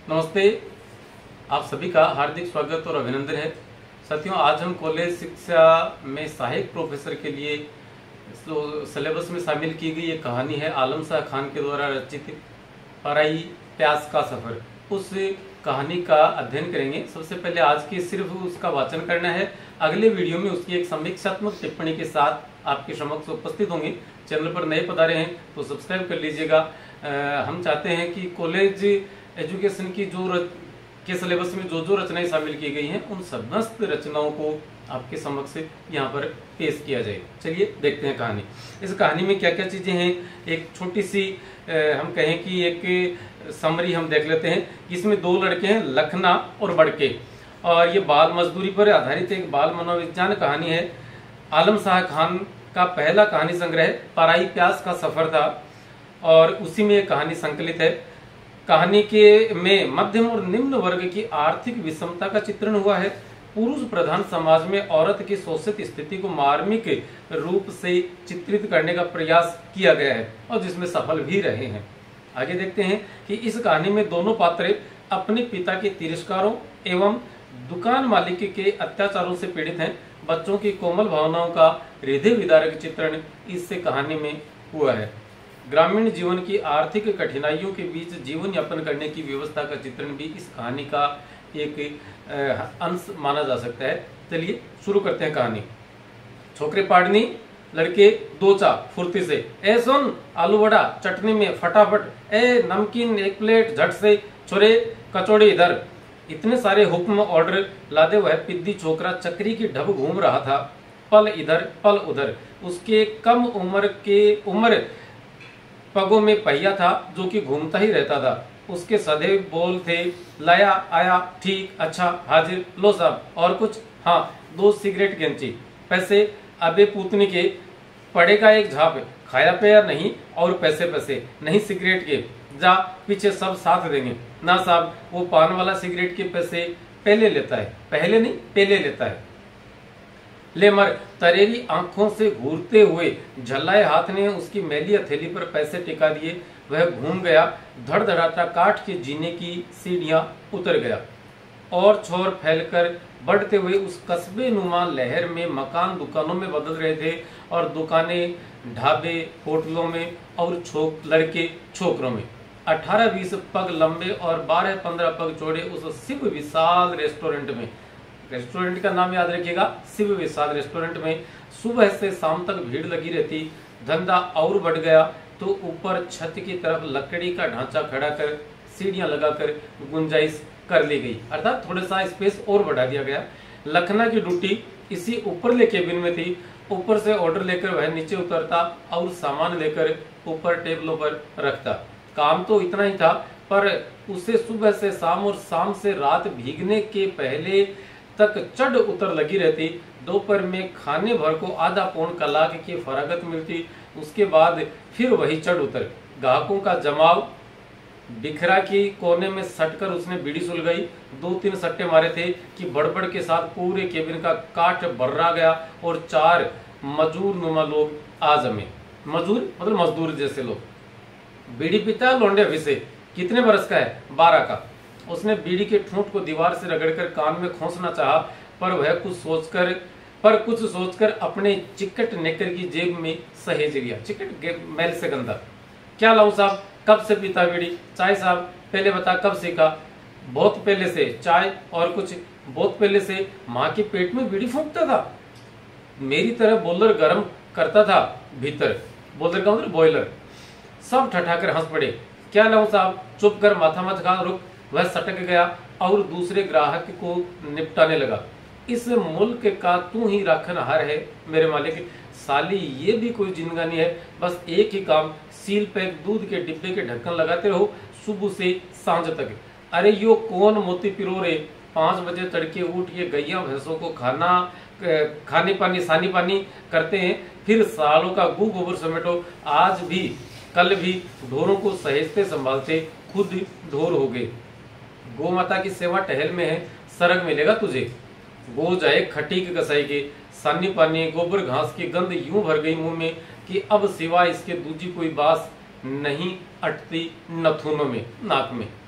नमस्ते, आप सभी का हार्दिक स्वागत और अभिनंदन है। साथियों, आज हम कॉलेज शिक्षा में सहायक प्रोफेसर के लिए सिलेबस में शामिल की गई एक कहानी है आलम शाह खान के द्वारा रचित पराई प्यास का सफर। उस कहानी का अध्ययन करेंगे। सबसे पहले आज के सिर्फ उसका वाचन करना है। अगले वीडियो में उसकी एक समीक्षात्मक टिप्पणी के साथ आपके समक्ष उपस्थित होंगे। चैनल पर नए पधारे हैं तो सब्सक्राइब कर लीजिएगा। हम चाहते हैं कि कॉलेज एजुकेशन की के सिलेबस में जो रचनाएं शामिल की गई हैं उन समस्त रचनाओं को आपके समक्ष यहाँ पर पेश किया जाए। चलिए देखते हैं कहानी। इस कहानी में क्या क्या चीजें हैं, एक छोटी सी हम कहें कि एक समरी हम देख लेते हैं। इसमें दो लड़के हैं, लखना और बड़के, और ये बाल मजदूरी पर आधारित एक बाल मनोविज्ञान कहानी है। आलम शाह खान का पहला कहानी संग्रह पराई प्यास का सफर था और उसी में कहानी संकलित है। कहानी के में मध्यम और निम्न वर्ग की आर्थिक विषमता का चित्रण हुआ है। पुरुष प्रधान समाज में औरत की शोषित स्थिति को मार्मिक रूप से चित्रित करने का प्रयास किया गया है और जिसमें सफल भी रहे हैं। आगे देखते हैं कि इस कहानी में दोनों पात्र अपने पिता के तिरस्कारों एवं दुकान मालिक के अत्याचारों से पीड़ित हैं। बच्चों की कोमल भावनाओं का हृदय विदारक चित्रण इससे कहानी में हुआ है। ग्रामीण जीवन की आर्थिक कठिनाइयों के बीच जीवन यापन करने की व्यवस्था का चित्रण भी इस कहानी का एक अंश माना जा सकता है। चलिए शुरू करते हैं कहानी। छोकरे पाड़नी, लड़के दो चा फुर्ती से, ए सुन आलू वड़ा चटनी में फटाफट, ए नमकीन एक प्लेट झट से, छोरे कचौड़ी इधर। इतने सारे हुक्म ऑर्डर लादे वह पिद्दी छोकरा चक्री की ढब घूम रहा था, पल इधर पल उधर। उसके कम उम्र पगों में पहिया था जो कि घूमता ही रहता था। उसके सदैव बोल थे, लाया आया ठीक अच्छा हाजिर लो साहब, और कुछ हाँ 2 सिगरेट गेंची, पैसे अबे पूतनी के पड़ेगा एक झाप, खाया पिया नहीं और पैसे नहीं सिगरेट के, जा पीछे सब साथ देंगे ना साहब, वो पान वाला सिगरेट के पैसे पहले लेता है, पहले नहीं पहले लेता है। ले मर। तरेरी आंखों से घूरते हुए झल्लाए हाथ ने उसकी मैली हथेली पर पैसे टिका दिए। वह घूम गया, धड़धड़ाता काठ के जीने की सीढ़ियां उतर गया और छोर फैलकर बढ़ते हुए उस कस्बे नुमा लहर में मकान दुकानों में बदल रहे थे और दुकानें ढाबे होटलों में और लड़के छोकरों में। 18-20 पग लंबे और 12-15 पग चौड़े उस शिव विशाल रेस्टोरेंट में, रेस्टोरेंट का नाम याद रखिएगा, शिव विशाल रेस्टोरेंट में सुबह से शाम तक भीड़ लगी रहती। धंधा और बढ़ गया तो ऊपर छत की तरफ लकड़ी का ढांचा खड़ा कर सीढ़ियां लगाकर गुंजाइश कर ली गई, अर्थात थोड़ा सा स्पेस और बढ़ा दिया गया। लखना की ड्यूटी इसी ऊपरले केबिन में थी। ऊपर से ऑर्डर लेकर वह नीचे उतरता और सामान लेकर ऊपर टेबलों पर रखता। काम तो इतना ही था, पर उसे सुबह से शाम और शाम से रात भीगने के पहले तक चढ़ उतर लगी रहती। दोपहर में खाने भर को आधा पौन कलाक की फरागत मिलती। उसके बाद फिर वही चढ़ उतर। ग्राहकों का जमाव, बिखरा की कोने में सटकर उसने बीड़ी सुलगाई। 2-3 सट्टे मारे थे कि बड़बड़ के साथ पूरे केबिन का काट बर्रा गया और 4 मजूर नुमा लोग आ जमे। मजूर मतलब मजदूर जैसे लोग। बीड़ी पीता लौंडे अभी कितने बरस का है? 12 का। उसने बीड़ी के ठूंठ को दीवार से रगड़कर कान में खोसना चाहा, पर वह कुछ सोचकर अपने चिकट नेकर की जेब में सहेज गया। चिकट मैल से गंदा। क्या लाऊं साहब? कब से पीता बीड़ी? चाय साहब। पहले बता कब सीखा? बहुत पहले से। चाय और कुछ? बहुत पहले से। माँ के पेट में बीड़ी फूंकता था, मेरी तरह बोलर गर्म करता था भीतर। बोलर का मतलब बॉयलर। सब ठठाकर हंस पड़े। क्या लाऊं साहब? चुप कर, माथा मत खा, रुक। वह सटक गया और दूसरे ग्राहक को निपटाने लगा। इस मुल्क का तू ही राखनहार है मेरे मालिक। साली ये भी कोई जिंदगानी है, बस एक ही काम, सील पैक दूध के डिब्बे के ढक्कन लगाते रहो सुबह से सांझ तक। अरे यो कौन मोती पिरो रे? 5 बजे तड़के उठ के गैया भैंसों को खाने पानी सानी पानी करते हैं, फिर सालों का गू गोबर समेटो। आज भी कल भी ढोरों को सहेजते संभालते खुद ढोर हो गए। गौ माता की सेवा टहल में है, सरग मिलेगा तुझे। गो जाए खटीक कसाई के, सानी पानी गोबर घास की गंध यूं भर गई मुंह में कि अब सिवाय इसके दूजी कोई बास नहीं अटती नथुनों में, नाक में।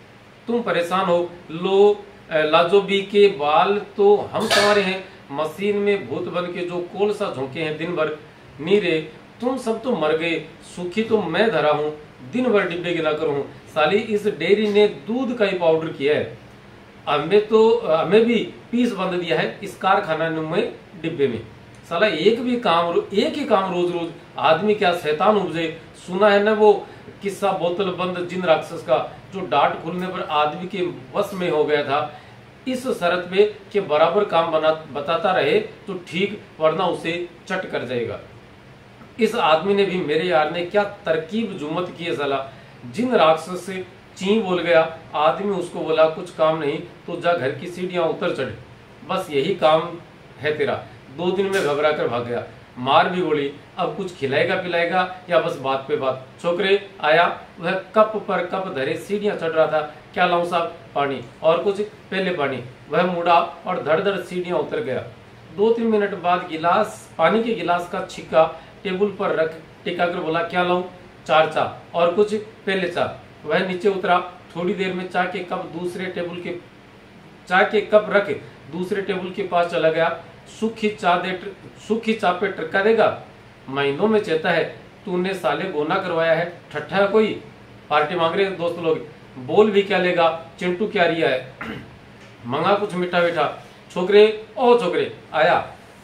तुम परेशान हो, लो लाजोबी के बाल तो हम संवारे हैं, मशीन में भूत बन के जो कोलसा झोंके हैं दिन भर, नीरे तुम सब तो मर गए, सुखी तो मैं धरा हूँ, दिन भर डिब्बे गिला कर हूँ। साली इस डेयरी ने दूध का ही पाउडर किया है, हमें भी पीस बंद दिया है इस कारखाना में डिब्बे में। साला एक ही काम रोज रोज, आदमी क्या शैतान उपजे। सुना है ना वो किस्सा बोतल बंद जिन राक्षस का, जो डांट खुलने पर आदमी के वश में हो गया था, इस शर्त पे कि बराबर काम बताता रहे तो ठीक, वरना उसे चट कर जाएगा। इस आदमी ने भी, मेरे यार ने क्या तरकीब जुम्मत की है साला। जिन राक्षस से ची बोल गया, आदमी उसको बोला कुछ काम नहीं तो जा घर की सीढ़ियां उतर चढ़, बस यही काम है तेरा। 2 दिन में घबरा कर भाग गया। मार भी बोली, अब कुछ खिलाएगा पिलाएगा या बस बात पे बात। छोकरे आया, वह कप पर कप धरे सीढ़ियां चढ़ रहा था। क्या लाऊं साहब? पानी। और कुछ? पहले पानी। वह मुड़ा और धड़ धड़ सीढ़ियां उतर गया। 2-3 मिनट बाद पानी के गिलास का छिक्का टेबल पर रख टिका कर बोला, क्या लाऊं? 4 चाह। और कुछ? पहले चाह। वह नीचे उतरा। थोड़ी देर में चाय के कप रख दूसरे टेबल के पास चला गया। सूखी चाय पे टरका देगा? महीनों में चेता है, तूने साले गोना करवाया है, ठट्ठा है कोई? पार्टी मांग रहे हैं दोस्त लोग, बोल भी क्या लेगा? चिंटू क्या रिया है? मंगा कुछ मीठा मीठा। छोकरे आया।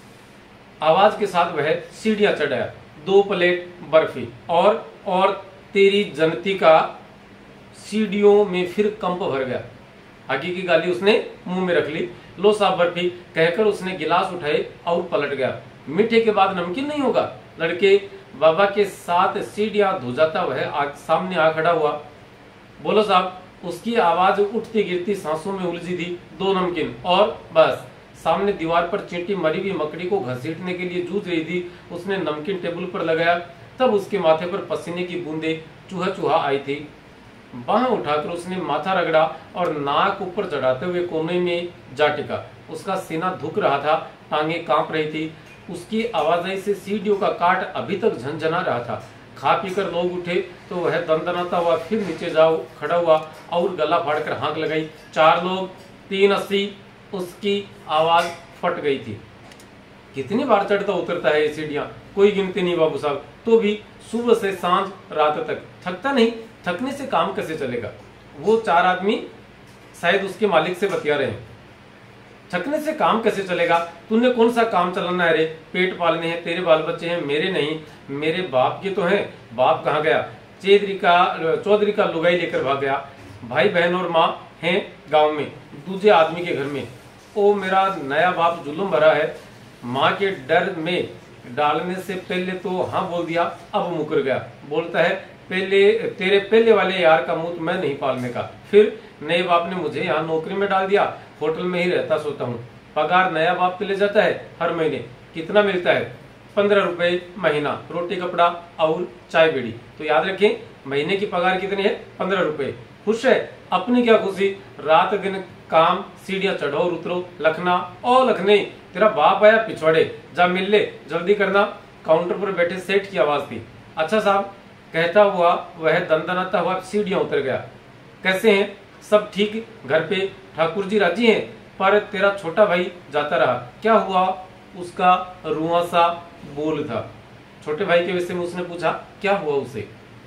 आवाज के साथ वह सीढ़ियां चढ़ आया। 2 प्लेट बर्फी और तेरी जनती का सीढ़ियों में फिर कंप भर गया। आगे की गाली उसने मुंह में रख ली। लो साहब बर्फी कहकर उसने गिलास उठाए और पलट गया। मीठे के बाद नमकीन नहीं होगा? लड़के बाबा के साथ सीढ़ियां धुजाता वह सामने आ खड़ा हुआ। बोलो साहब। उसकी आवाज उठती गिरती सांसों में उलझी थी। 2 नमकीन और बस। सामने दीवार पर चींटी मरी हुई मकड़ी को घसीटने के लिए जूझ रही थी। उसने नमकीन टेबल पर लगाया, तब उसके माथे पर पसीने की बूंदे चूहा आई थी। बाह उठाकर उसने माथा रगड़ा और नाक ऊपर चढ़ाते हुए कोने में जा टिका। उसका सीना धुक रहा था, टांगे कांप रही थी। उसकी आवाजाही से सीढ़ियों का काट अभी तक झंझना रहा था। खा पीकर लोग उठे तो वह दंदनाता हुआ फिर नीचे खड़ा हुआ और गला फाड़कर हाँक लगाई। 4 लोग, 380। उसकी आवाज फट गई थी। कितनी बार चढ़ता उतरता है ये सीढ़ियां? कोई गिनती नहीं बाबू साहब। तो भी सुबह से सांझ रात तक थकता नहीं? थकने से काम कैसे चलेगा? वो 4 आदमी शायद उसके मालिक से बतिया रहे हैं। थकने से काम कैसे चलेगा? तूने कौन सा काम चलाना है रे? पेट पालने हैं, तेरे बाल बच्चे हैं, मेरे नहीं। मेरे बाप के तो हैं। बाप कहाँ गया? चौधरी का लुगाई लेकर भाग गया। भाई बहन और माँ हैं गांव में, दूसरे आदमी के घर में। ओ मेरा नया बाप जुल्म भरा है। माँ के डर में डालने से पहले तो हाँ बोल दिया, अब मुकर गया। बोलता है तेरे पहले वाले यार का मुंह मैं नहीं पालने का। फिर नए बाप ने मुझे यहाँ नौकरी में डाल दिया, होटल में ही रहता सोता हूँ। पगार नया बाप के ले जाता है हर महीने। कितना मिलता है? 15 रुपए महीना, रोटी कपड़ा और चाय बीड़ी। तो याद रखें, महीने की पगार कितनी है? 15 रुपए। खुश है? अपनी क्या खुशी, रात दिन काम, सीढ़ियां चढ़ो और उतरो। लखना ओ लखने, तेरा बाप आया पिछवाड़े, जा मिल ले, जल्दी करना। काउंटर पर बैठे सेठ की आवाज थी। अच्छा साहब कहता हुआ वह दंदनाता हुआ सीढ़ियां उतर गया। कैसे हैं? सब ठीक? घर पे ठाकुर जी राजी हैं? पर तेरा छोटा भाई जाता रहा, क्या हुआ? उसका रुआ सा बोल था। छोटे भाई के विषय में उसने पूछा, क्या हुआ उसे?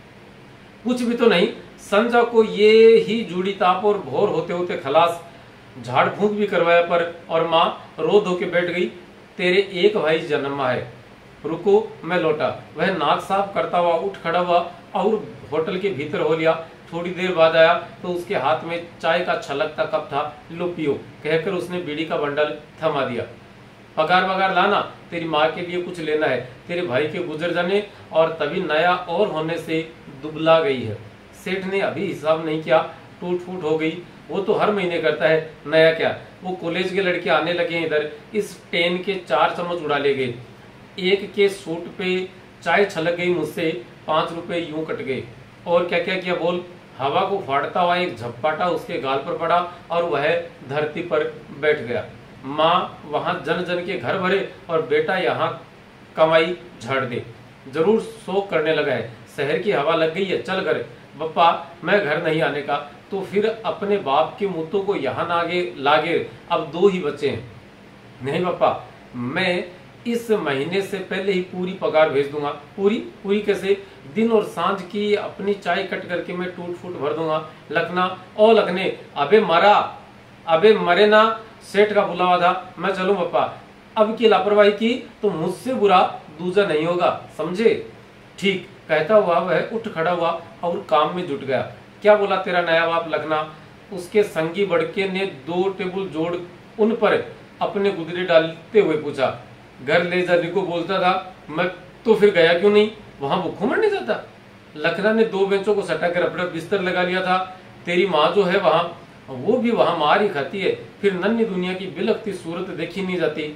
कुछ भी तो नहीं। संजा को ये ही जूड़ी ताप और भोर होते होते खलास, झाड़ फूंक भी करवाया पर, और माँ रो धो के बैठ गई। तेरे एक भाई जन्मा है। रुको मैं लौटा। वह नाक साफ करता हुआ उठ खड़ा हुआ और होटल के भीतर हो लिया। थोड़ी देर बाद आया तो उसके हाथ में चाय का छलकता कप था। लो पियो कहकर उसने बीड़ी का बंडल थमा दिया। पगार वगार लाना, तेरी माँ के लिए कुछ लेना है। तेरे भाई के गुजर जाने और तभी नया और होने से दुबला गई है। सेठ ने अभी हिसाब नहीं किया, टूट फूट हो गई। वो तो हर महीने करता है, नया क्या। वो कॉलेज के लड़के आने लगे हैं इधर, इस टेन के 4 चम्मच उड़ा ले गए। एक के सूट पे चाय छलक गई मुझसे, 5 रुपए यूं कट गए। और क्या क्या किया बोल? हवा को फाड़ता हुआ एक झपकाटा उसके गाल पर पड़ा और वह धरती पर बैठ गया। माँ वहां जन जन के घर भरे और बेटा यहाँ कमाई झाड़ दे। जरूर शोक करने लगा है। शहर की हवा लग गई है, चल कर। बप्पा मैं घर नहीं आने का, तो फिर अपने बाप के मुद्दों को यहाँ नागे लागे। अब 2 ही बच्चे हैं। नहीं पापा, मैं इस महीने से पहले ही पूरी पगार भेज दूंगा। पूरी पूरी कैसे? दिन और सांझ की अपनी चाय कट करके मैं टूट फूट भर दूंगा। लखना, ओ लखने, अबे मरा, अबे मरे ना, सेठ का बुलावा था, मैं चलूं पापा। अब की लापरवाही की तो मुझसे बुरा दूजा नहीं होगा, समझे? ठीक कहता हुआ वह उठ खड़ा हुआ और काम में जुट गया। क्या बोला तेरा नया बाप लखना? उसके संगी बड़के ने 2 टेबल जोड़ उन पर अपने गुदरे डालते हुए पूछा। घर ले जाने को बोलता था मैं, तो फिर गया क्यों नहीं? वहां भूखों मरने जाता। लखना ने 2 बेंचों को सटाकर अपना बिस्तर लगा लिया था। तेरी माँ जो है वहां, वो भी वहां मार ही खाती है, फिर नन्ही दुनिया की बिलखती सूरत देखी नहीं जाती।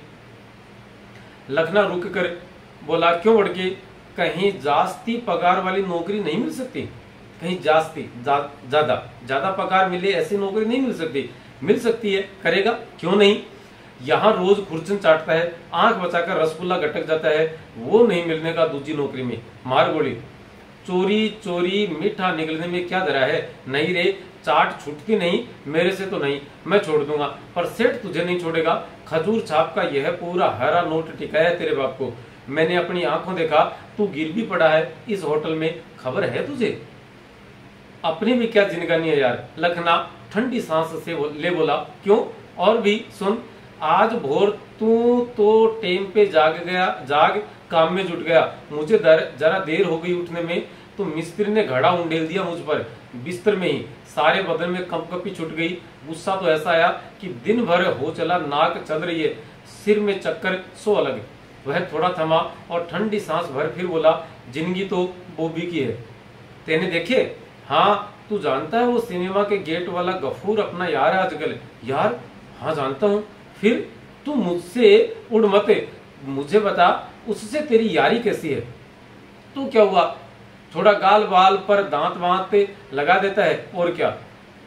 लखना रुक कर बोला, क्यों बड़के, कहीं जास्ती पगार वाली नौकरी नहीं मिल सकती? कहीं जास्ती ज्यादा ज्यादा पगार मिले ऐसी नौकरी नहीं मिल सकती? मिल सकती है, करेगा क्यों नहीं? यहाँ रोज खुरचन चाटता है, आंख बचाकर रसगुल्ला गटक जाता है, वो नहीं मिलने का दूसरी नौकरी में। मार गोली। चोरी चोरी मीठा निकलने में क्या धरा है? नहीं रे, चाट छूटती नहीं, मेरे से तो नहीं, मैं छोड़ दूंगा, पर सेठ तुझे नहीं छोड़ेगा। खजूर छाप का यह पूरा हरा नोट टिकाया है तेरे बाप को। मैंने अपनी आंखों देखा, तू गिर भी पड़ा है इस होटल में, खबर है तुझे? अपनी भी क्या जिनगानी है यार। लखना ठंडी सांस से ले बोला, क्यों? और भी सुन, आज भोर तू तो टेम पे जाग काम में जुट गया। मुझे जरा देर हो गई उठने में तो मिस्त्री ने घड़ा उंडेल दिया मुझ पर बिस्तर में ही। सारे बदन में कंपकपी छुट गई। गुस्सा तो ऐसा आया कि दिन भर हो चला, नाक चल रही है, सिर में चक्कर, सो अलग। वह थोड़ा थमा और ठंडी सांस भर फिर बोला, जिंदगी तो बोबी की है, तेने देखे? हाँ, तू जानता है वो सिनेमा के गेट वाला गफूर अपना यार है आजकल? यार, हाँ जानता हूँ। फिर तू मुझसे उड़ मत, मुझे बता उससे तेरी यारी कैसी है? तू क्या हुआ, थोड़ा गाल बाल पर दांत वांत लगा देता है, और क्या?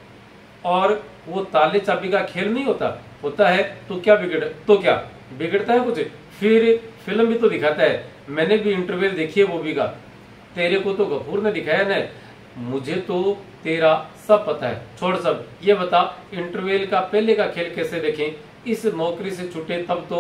और वो ताले चाबी का खेल नहीं होता है, तो क्या बिगड़ता है कुछ? फिर फिल्म भी तो दिखाता है, मैंने भी इंटरवल देखी है वो भी का। तेरे को तो गफूर ने दिखाया ना, मुझे तो तेरा सब पता है। छोड़ सब, ये बता इंटरवल का पहले का खेल कैसे देखें? इस नौकरी से छूटे तब तो।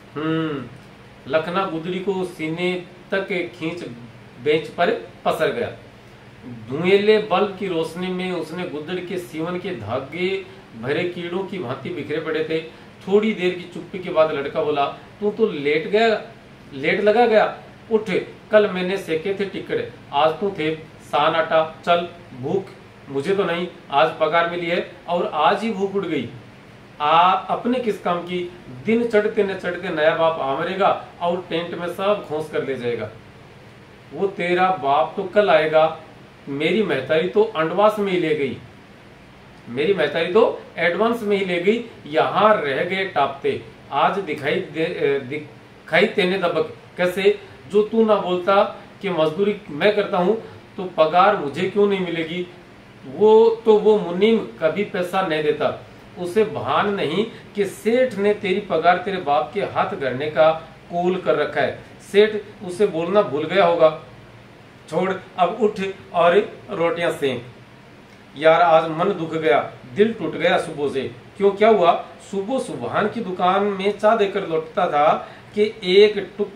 लखना गुदड़ी को सीने तक खींच बेंच पर पसर गया। धुएले बल्ब की रोशनी में उसने गुदड़ के सीवन के धागे भरे कीड़ों की भांति बिखरे पड़े थे। थोड़ी देर की चुप्पी के बाद लड़का बोला, तू तो लेट लगा गया। उठ, कल मैंने सेके थे टिकट, आज तू थे सान आटा। चल, भूख मुझे तो नहीं, आज पगार मिली है और आज ही भूख उड़ गई। अपने किस काम की? दिन चढ़ते न चढ़ते नया बाप आ मरेगा और टेंट में सब खोस कर ले जाएगा। वो तेरा बाप तो कल आएगा, मेरी महतारी तो अंडवास में ही ले गई, मेरी महतारी तो एडवांस में ही ले गई, यहाँ रह गए टापते। आज दिखाई तेने दबक कैसे? जो तू ना बोलता कि मजदूरी मैं करता हूँ तो पगार मुझे क्यों नहीं मिलेगी? वो मुनीम कभी पैसा नहीं देता, उसे भान नहीं कि सेठ ने तेरी पगार तेरे बाप के हाथ गढ़ने का कूल कर रखा है। सेठ उसे बोलना भूल गया होगा। छोड़, अब उठ और रोटियां सेंक। यार, आज मन दुख गया, दिल टूट गया सुबह से। क्यों, क्या हुआ? सुबह सुबहान की दुकान में चाय देकर लौटता था कि एक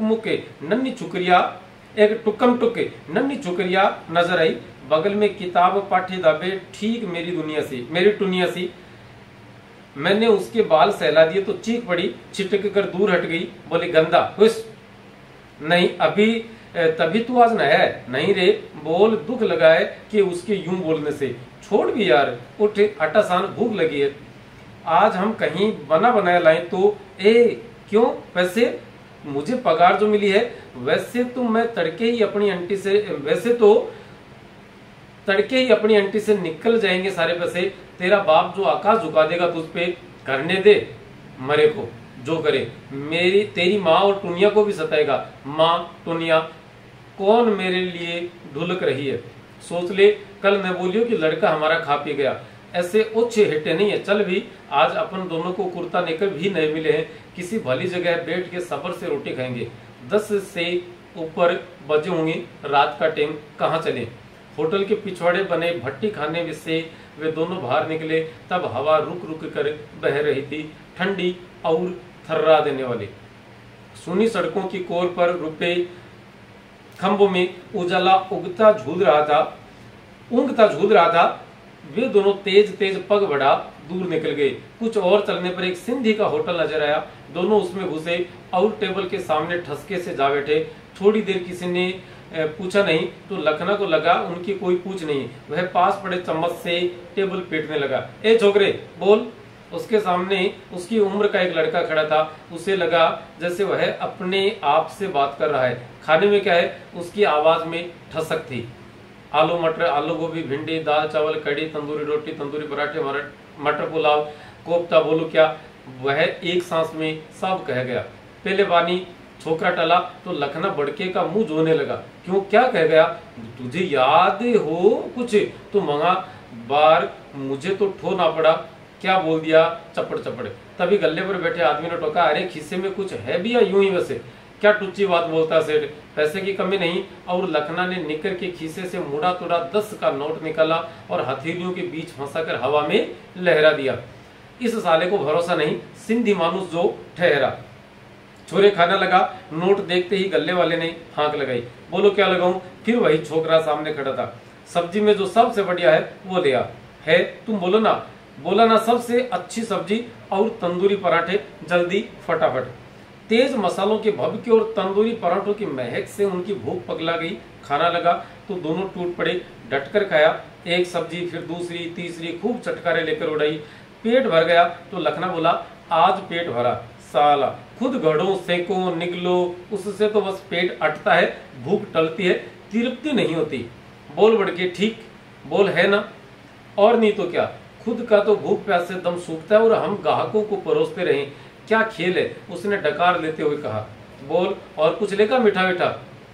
टुकम टुक नन्ही छुकरिया नजर आई। बगल में किताब पाठी दाबे, ठीक मेरी टुनिया सी। मैंने उसके बाल सहला दिए तो चीख पड़ी, छिटक कर दूर हट गई, बोली गंदा हुस। नहीं, अभी तभी तू आज नया है? नहीं रे, बोल दुख लगा है कि उसके यूं बोलने से। छोड़ भी यार, उठ, आटा सान, भूख लगी है। आज हम कहीं बना बनाया लाएं तो। क्यों? वैसे मुझे पगार जो मिली है, वैसे तो मैं तड़के ही अपनी आंटी से निकल जाएंगे सारे पैसे। तेरा बाप जो आकाश झुका देगा तुझ पे, करने दे मरे को जो करे। तेरी माँ और टुनिया को भी सताएगा। माँ टुनिया कौन मेरे लिए ढुलक रही है? सोच ले, कल न बोलियो कि लड़का हमारा खा पी गया। ऐसे ओछे हिटे नहीं है। चल भी, आज अपन दोनों को कुर्ता नेकर भी नहीं मिले हैं, किसी भली जगह बैठ के सब्र से रोटी खाएंगे। 10 से ऊपर बजे होंगे, रात का टाइम, कहाँ चले? होटल के पिछवाड़े बने भट्टी खाने से वे दोनों बाहर निकले तब हवा रुक रुक कर बह रही थी, ठंडी और थर्रा देने वाली। सुनी सड़कों की कोर पर रुपए खंभों में उजाला उगता झूल रहा था। वे दोनों तेज तेज पग बढ़ा दूर निकल गए। कुछ और चलने पर एक सिंधी का होटल नजर आया। दोनों उसमें घुसे और टेबल के सामने ठसके से जा बैठे। थोड़ी देर किसी ने पूछा नहीं तो लखना को लगा उनकी कोई पूछ नहीं। वह पास पड़े चम्मच से टेबल पीटने लगा। ए छोकरे बोल। उसके सामने उसकी उम्र का एक लड़का खड़ा था। उसे लगा जैसे वह अपने आप से बात कर रहा है। खाने में क्या है? उसकी आवाज में ठसक थी। आलू मटर, आलू गोभी, भिंडी, दाल चावल, कड़ी, तंदूरी रोटी, तंदूरी पराठे, मटर पुलाव, कोफ्ता, बोलो क्या। वह एक सांस में सब कह गया। पहले बानी छोकरा टला तो लखना बड़के का मुंह जोने लगा। क्यों, क्या कह गया? तुझे याद हो कुछ तो मंगा बार, मुझे तो ठो ना पड़ा। क्या बोल दिया? चपड़ चपड़। तभी गले पर बैठे आदमी ने टोका, अरे खिस्से में कुछ है भी या यूं ही वैसे? क्या टुच्ची बात बोलता सेठ, पैसे की कमी नहीं। और लखना ने निकर के खीसे से मुड़ा तुड़ा 10 का नोट निकाला और हथेलियों के बीच फंसाकर हवा में लहरा दिया। इस साले को भरोसा नहीं, सिंधी मानुस जो ठहरा। छोरे खाना लगा। नोट देखते ही गले वाले ने हाँक लगाई। बोलो क्या लगाऊं? फिर वही छोकरा सामने खड़ा था। सब्जी में जो सबसे बढ़िया है वो ले आ। है तुम बोलो ना। बोला ना, सबसे अच्छी सब्जी और तंदूरी पराठे, जल्दी फटाफट। तेज मसालों के भभके और तंदूरी पराठों की महक से उनकी भूख पगला गई। खाना लगा तो दोनों टूट पड़े। डटकर खाया। एक सब्जी, फिर दूसरी, तीसरी, खूब चटकारे लेकर उड़ाई। पेट भर गया तो लखना बोला, आज पेट भरा। साला खुद घड़ो सेको निकलो, उससे तो बस पेट अटता है, भूख टलती है, तृप्ति नहीं होती। बोल बड़के, ठीक बोल है ना? और नहीं तो क्या, खुद का तो भूख प्यास से दम सूखता है और हम ग्राहकों को परोसते रहें। क्या खेल है? उसने डकार लेते हुए कहा। बोल, और कुछ लेगा मीठा मीठा?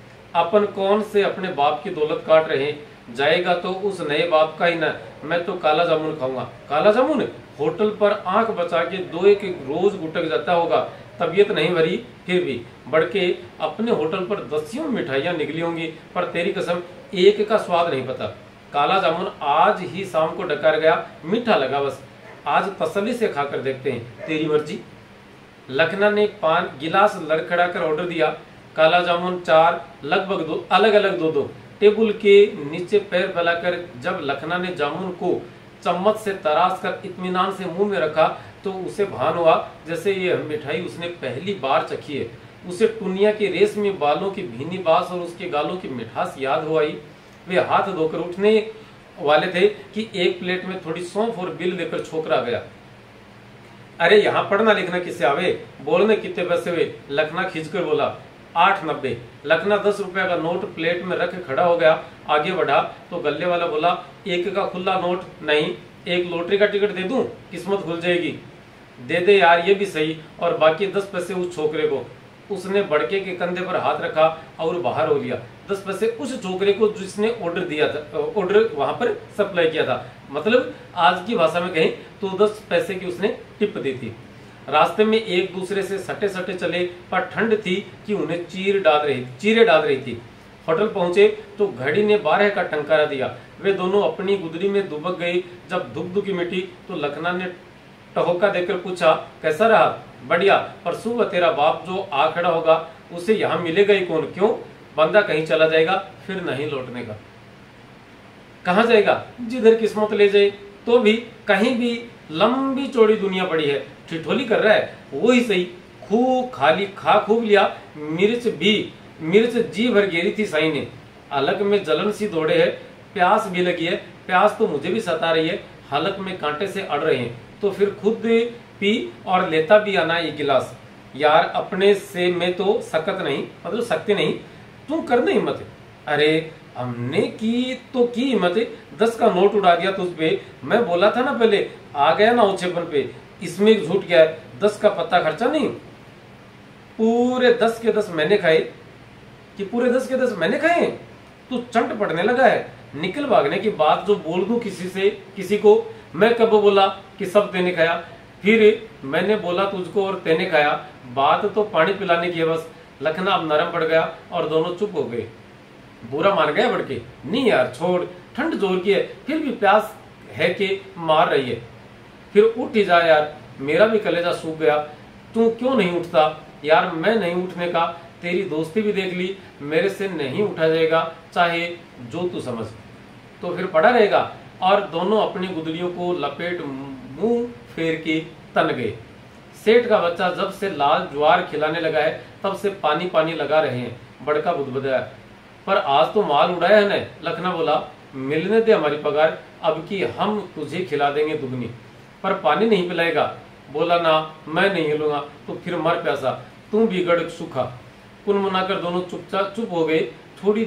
अपन कौन से अपने बाप की दौलत काट रहे हैं? जाएगा तो उस नए बाप का ही ना। मैं तो काला जामुन खाऊंगा। काला जामुन? होटल पर आंख बचा के 2 एक रोज गुटक जाता होगा। तबीयत नहीं भरी फिर भी। बड़के अपने होटल पर 10 मिठाइयां निकली होंगी, पर तेरी कसम एक का स्वाद नहीं पता। काला जामुन आज ही शाम को डकार गया, मीठा लगा बस। आज तसल्ली से खाकर देखते हैं, तेरी मर्जी। लखना ने 5 गिलास लड़खड़ा कर ऑर्डर दिया। काला जामुन 4, लगभग 2, अलग अलग 2-2। टेबल के नीचे पैर फैलाकर जब लखना ने जामुन को चम्मच से तराश कर इत्मीनान से मुंह में रखा तो उसे भान हुआ जैसे ये मिठाई उसने पहली बार चखी है। उसे टुनिया के रेशमी बालों की भीनी बास और उसके गालों की मिठास याद हो आई। वे हाथ धोकर उठने वाले थे कि एक प्लेट में थोड़ी सौंफ और बिल लेकर छोकरा गया। अरे यहाँ पढ़ना लिखना किससे आवे? बोलने कितने पैसे हुए? लखना खींचकर बोला, 8.90। लखना 10 रुपए का नोट प्लेट में रख खड़ा हो गया। आगे बढ़ा तो गल्ले वाला बोला, 1 का खुला नोट नहीं, 1 लॉटरी का टिकट दे दूं, किस्मत खुल जाएगी। दे दे यार, ये भी सही, और बाकी 10 पैसे उस छोकरे को। उसने बड़के के कंधे पर हाथ रखा और बाहर हो लिया। 10 पैसे उस छोकरे को जिसने ऑर्डर दिया था, ऑर्डर वहां पर सप्लाई किया था। मतलब आज की भाषा में कहें तो 10 पैसे की उसने टिप दी थी। रास्ते में एक दूसरे से सटे सटे चले, पर ठंड थी कि उन्हें चीरे डाल रही थी। होटल पहुंचे तो घड़ी ने 12 का टंकारा दिया। वे दोनों अपनी गुदड़ी में दुबक गई। जब दुखी मिटी तो लखना ने टहोका देकर पूछा, कैसा रहा? बढ़िया, पर सुबह तेरा बाप जो आ खड़ा होगा उसे यहाँ मिलेगा ही कौन? क्यों? बंदा कहीं चला जाएगा फिर नहीं लौटने का। कहाँ जाएगा? जिधर किस्मत ले जाए। तो भी कहीं भी लंबी चौड़ी दुनिया पड़ी है, ठिठोली कर रहा है। वो ही सही, खूब लिया। मिर्च जी भर गेरी थी साई ने। हलक में जलन सी दौड़े है, प्यास भी लगी है। प्यास तो मुझे भी सता रही है, हलक में कांटे से अड़ रहे हैं। तो फिर खुद पी और लेता भी आना ये गिलास। यार अपने से में तो सकत नहीं, मतलब सकते नहीं, तू कर दे हिम्मत। अरे हमने की तो की हिम्मत, 10 का नोट उड़ा दिया तुझ पे। मैं बोला था ना पहले, आ गया ना ओछेपन पे। इसमें झूठ क्या है? 10 का पत्ता खर्चा नहीं। पूरे 10 के 10 मैंने खाए कि पूरे 10 के 10 मैंने खाए? तू चंट पड़ने लगा है। निकल भागने की बात जो बोल दूं किसी को। मैं कब बोला कि सब तेने खाया? फिर मैंने बोला तुझको और तेने खाया। बात तो पानी पिलाने की है बस। लखना अब नरम पड़ गया और दोनों चुप हो गए। बुरा मान गया बड़के, नहीं यार छोड़, ठंड जोर की है, फिर भी प्यास है कि मार रही है। फिर उठ ही जा यार, मेरा भी कलेजा सूख गया, तू क्यों नहीं उठता? यार मैं नहीं उठने का, तेरी दोस्ती भी देख ली, मेरे से नहीं उठा जाएगा, चाहे जो तू समझ। तो फिर पड़ा रहेगा और दोनों अपनी गुदड़ियों को लपेट मुंह फेर के तन गए। सेठ का बच्चा जब से लाल ज्वार खिलाने लगा है तब से पानी पानी लगा रहे हैं। बड़का बुदबुदाया, पर आज तो माल उड़ाया है न। लखना बोला, मिलने दे हमारी पगार, अब की हम तुझे खिला देंगे दुगनी, पर पानी नहीं पिलाएगा। बोला ना, मैं नहीं हिलूंगा तो फिर मर प्यासा, तू भी गड़ सूखा। कुल मिलाकर दोनों चुप हो गए। थोड़ी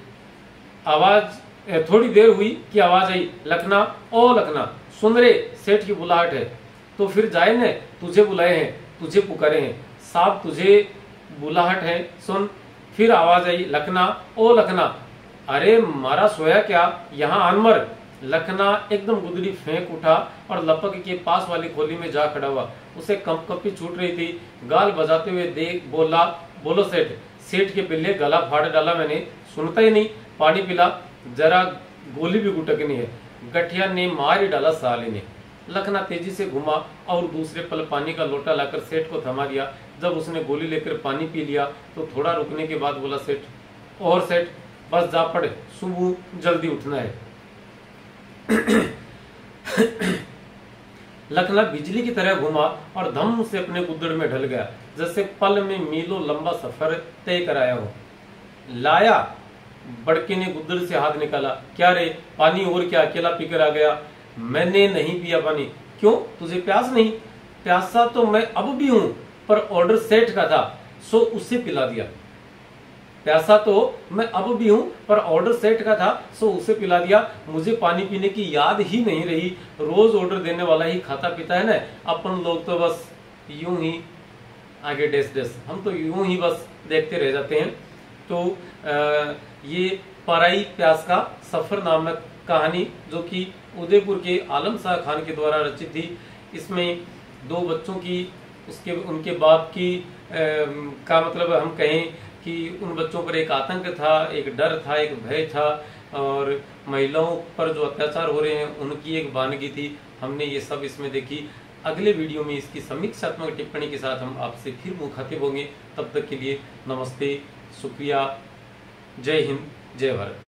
देर हुई कि आवाज आई, लखना, ओ लखना, सुन रे, सेठ की बुलाहट है। तो फिर जाए न, तुझे बुलाए हैं, तुझे पुकारे हैं, साहब तुझे बुलाहट है, सुन। फिर आवाज आई, लखना, ओ लखना, अरे मारा सोया क्या, यहाँ आन मर। लखना एकदम गुदड़ी फेंक उठा और लपक के पास वाली खोली में जा खड़ा हुआ। उसे कंपकपी छूट रही थी। गाल बजाते हुए देख बोला, बोलो सेठ। सेठ के पिल्ले गला फाड़ डाला मैंने, सुनता ही नहीं, पानी पिला, जरा गोली भी गुटकनी है। गठिया ने मार ही डाला साले ने। लखना तेजी से घुमा और दूसरे पल पानी का लोटा लाकर सेठ को थमा दिया। जब उसने गोली लेकर पानी पी लिया तो थोड़ा रुकने के बाद बोला, सेठ, और सेठ, बस जा पड़े, सुबह जल्दी उठना है। लखना बिजली की तरह घुमा और धम से अपने गुद्दड़ में ढल गया, जैसे पल में मीलों लंबा सफर तय कराया हो। लाया, बड़के ने गुद्दड़ से हाथ निकाला। क्या रे, पानी और क्या, अकेला पीकर आ गया? मैंने नहीं पिया पानी। क्यों, तुझे प्यास नहीं? प्यासा तो मैं अब भी हूं, पर ऑर्डर सेठ का था सो उसे पिला दिया। प्यासा तो मैं अब भी हूं, पर ऑर्डर सेठ का था सो उसे पिला दिया। मुझे पानी पीने की याद ही नहीं रही, रोज ऑर्डर देने वाला ही खाता पीता है ना। अपन लोग तो बस यूं ही आगे डेस डेस, हम तो यूं ही बस देखते रह जाते हैं। तो ये पराई प्यास का सफर नामक कहानी, जो कि उदयपुर के आलम शाह खान के द्वारा रचित थी। इसमें दो बच्चों की, उनके बाप की का मतलब हम कहें कि उन बच्चों पर एक आतंक था, एक डर था, एक भय था, और महिलाओं पर जो अत्याचार हो रहे हैं उनकी एक वानगी थी। हमने ये सब इसमें देखी। अगले वीडियो में इसकी समीक्षात्मक टिप्पणी के साथ हम आपसे फिर मुखातिब होंगे। तब तक के लिए नमस्ते, शुक्रिया, जय हिंद, जय भारत।